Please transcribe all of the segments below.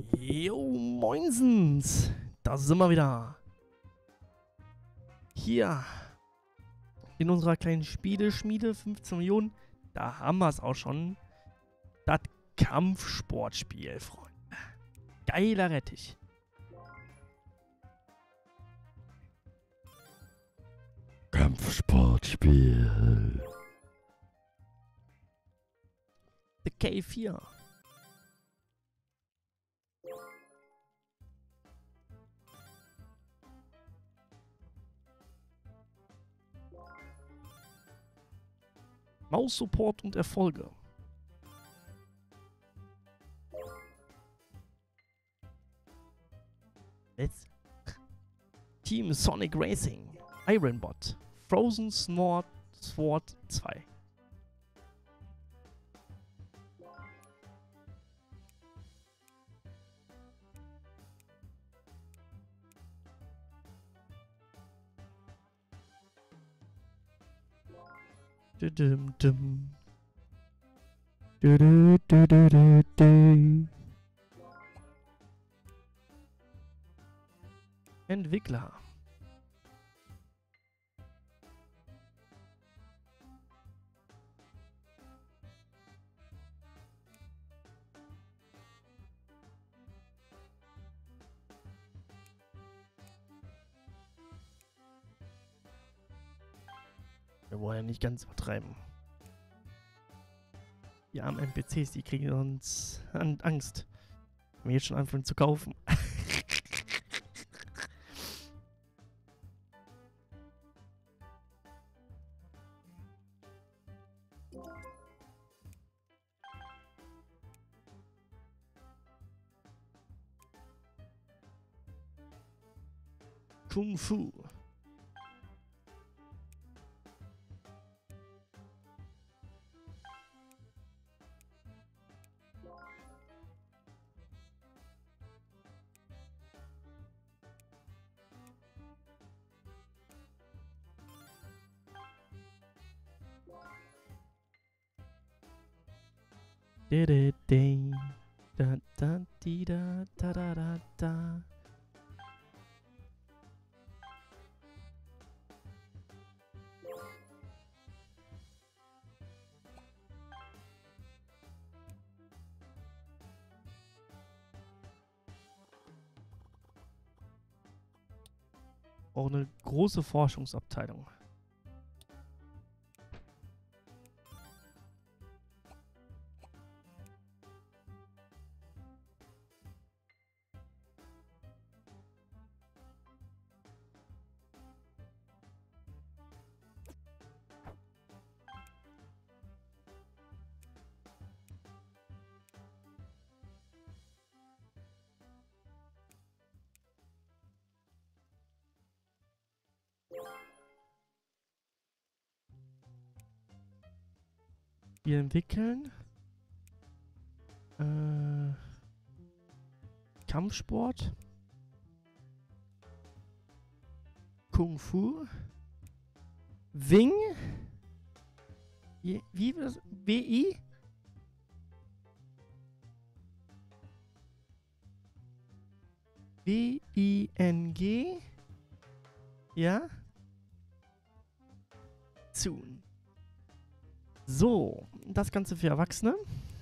Jo, moinsens. Da sind wir wieder. Hier. In unserer kleinen Spieleschmiede, 15 Millionen. Da haben wir es auch schon. Das Kampfsportspiel, Freunde. Geiler Rettich. Kampfsportspiel. The K4. Maus-Support und Erfolge. Jetzt. Team Sonic Racing. Ironbot. Frozen Sword 2. Dum. Entwickler. Wir wollen ja nicht ganz übertreiben. Die armen NPCs, die kriegen uns Angst. Wenn wir jetzt schon anfangen zu kaufen. Kung Fu. Da da di da da da da da. Auch eine große Forschungsabteilung. Wir entwickeln Kampfsport, Kung Fu, Wing, wie war das? WI? WING, ja? Soon. So, das Ganze für Erwachsene.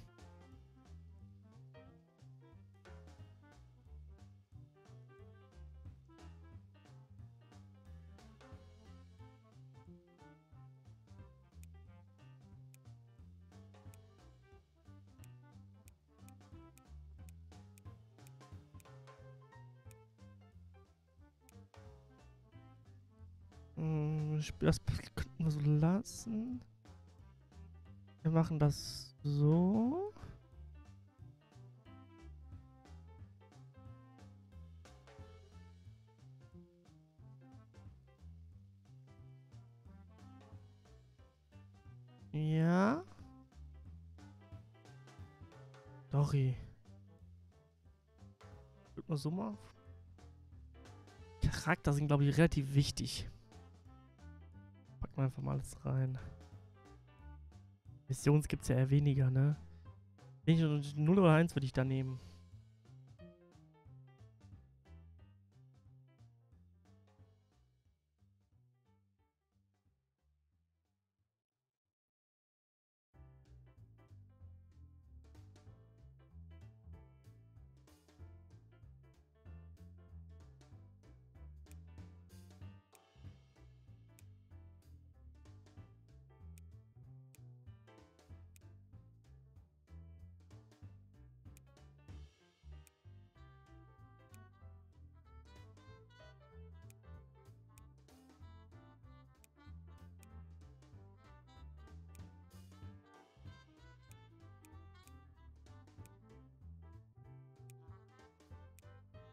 Das könnten wir so lassen. Wir machen das so. Ja. Sorry. Würde man so mal. Charakter sind, glaube ich, relativ wichtig. Packen wir einfach mal alles rein. Missions gibt es ja eher weniger, ne? 0 oder 1 würde ich da nehmen.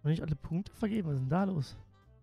Noch nicht alle Punkte vergeben, was ist denn da los?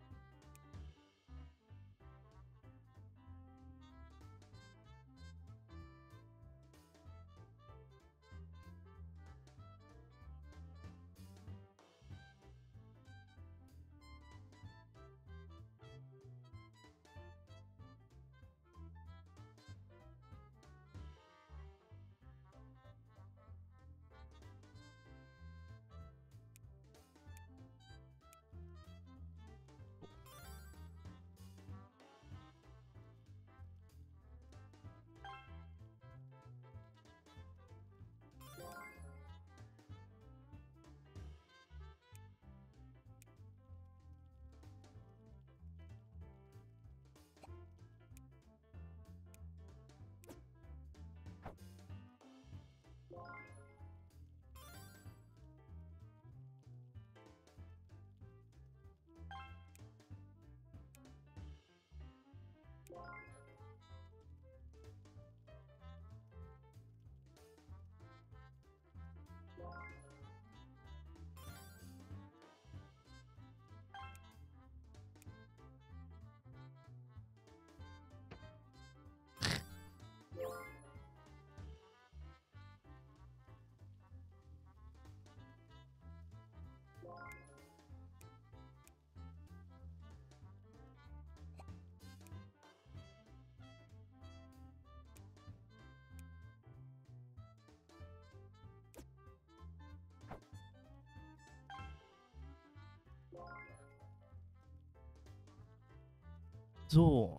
So.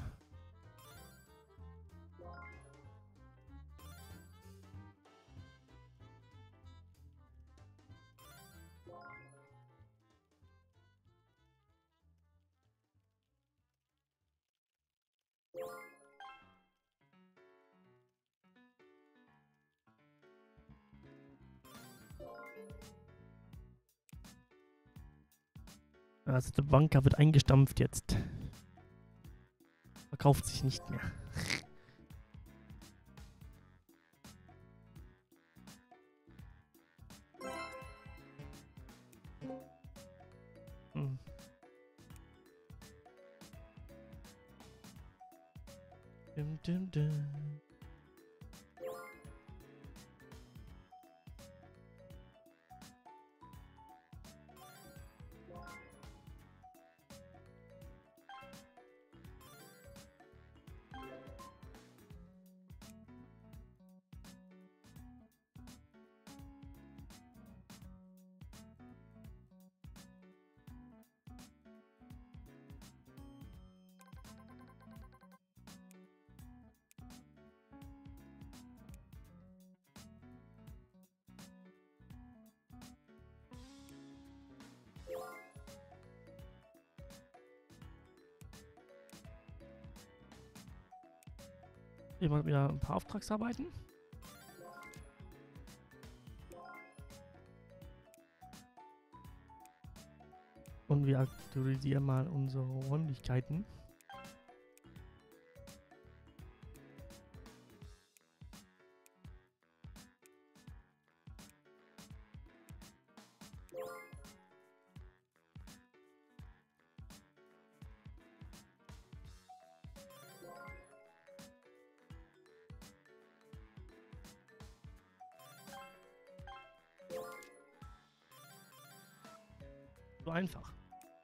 Also der Banker wird eingestampft jetzt. Verkauft sich nicht mehr. Hm. Dim, dim, dim. Jemand wieder ein paar Auftragsarbeiten. Und wir aktualisieren mal unsere Räumlichkeiten. So einfach.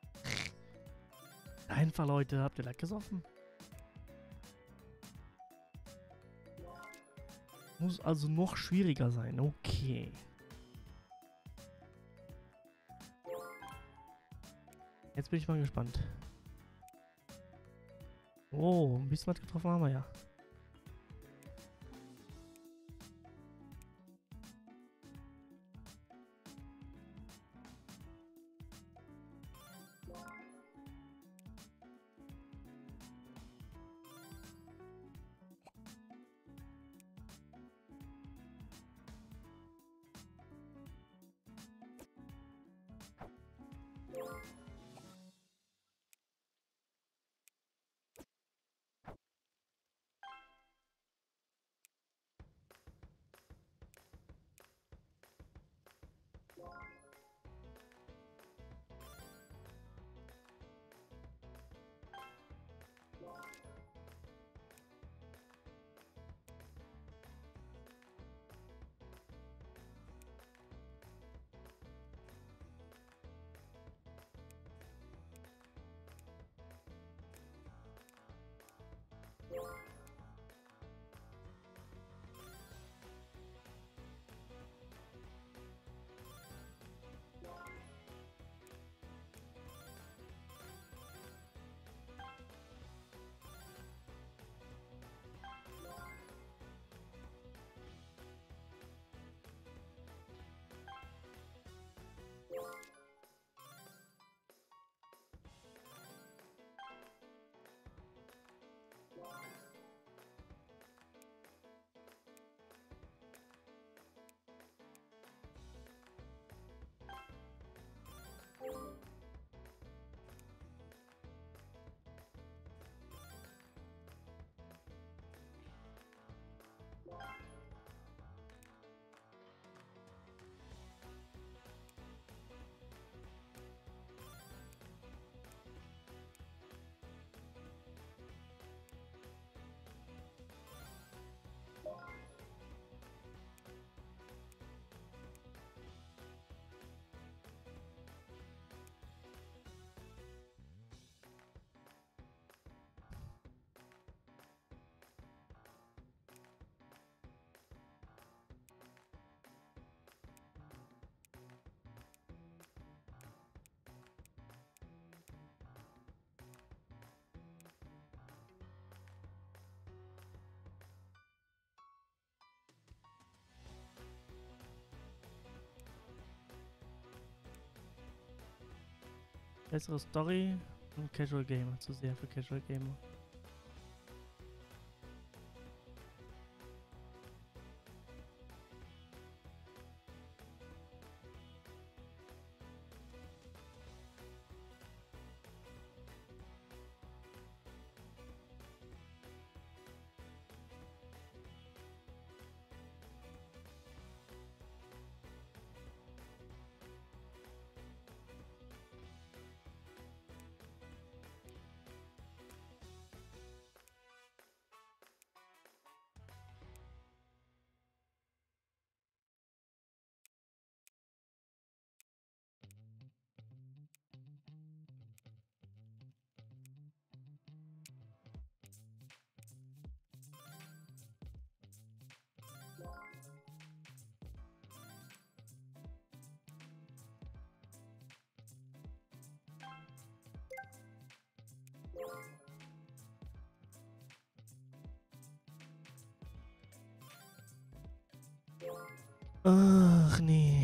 Einfach, Leute. Habt ihr Lack gesoffen? Muss also noch schwieriger sein. Okay. Jetzt bin ich mal gespannt. Oh, ein bisschen was getroffen haben wir ja. Bessere Story und Casual Gamer. Zu sehr für Casual Gamer. Ach nee.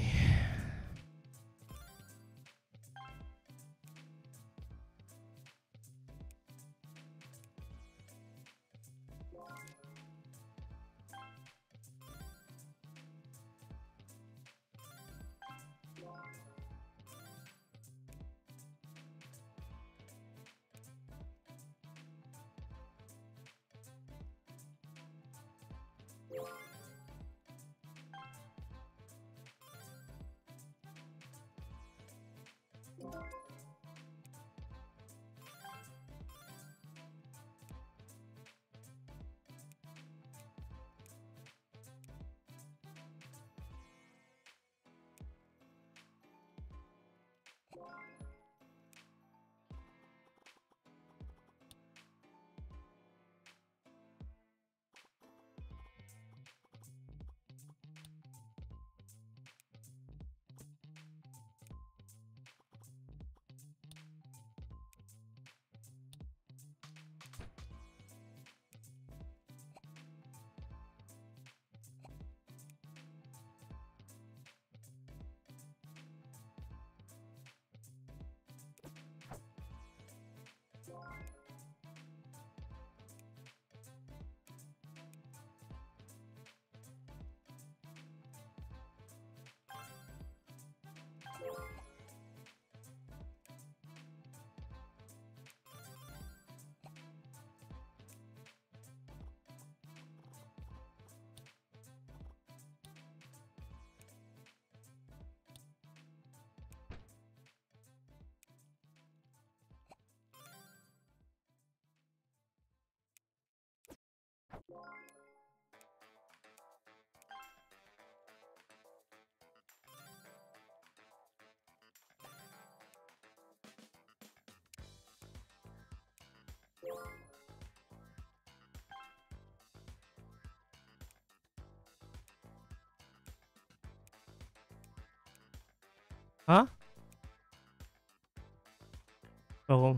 Ha? Warum?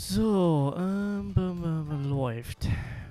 So, läuft.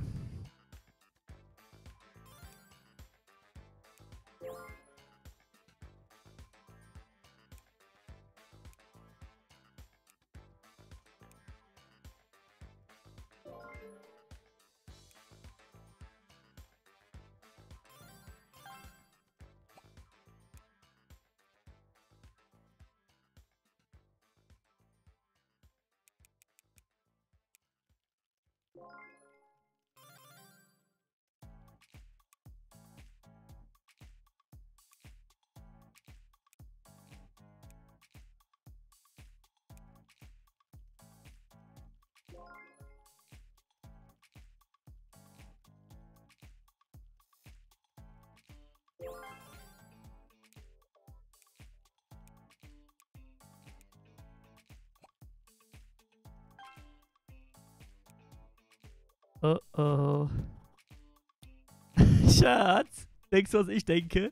Oh oh. Schatz, denkst du, was ich denke?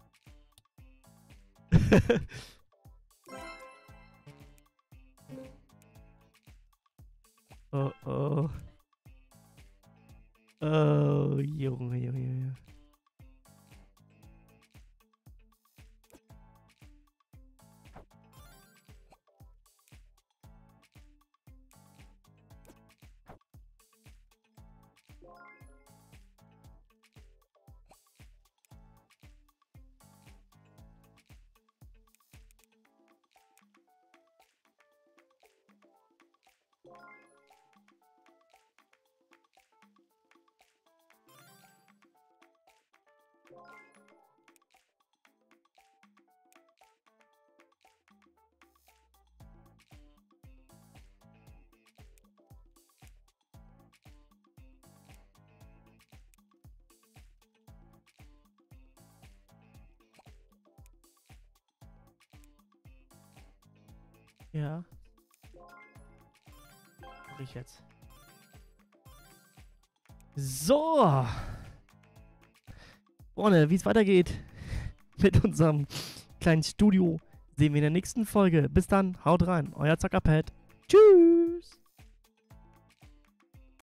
Oh oh. Oh, Junge, Junge, Junge. Ja. Mach ich jetzt. So. Freunde, wie es weitergeht mit unserem kleinen Studio, sehen wir in der nächsten Folge. Bis dann, haut rein. Euer Zuckerpad. Tschüss.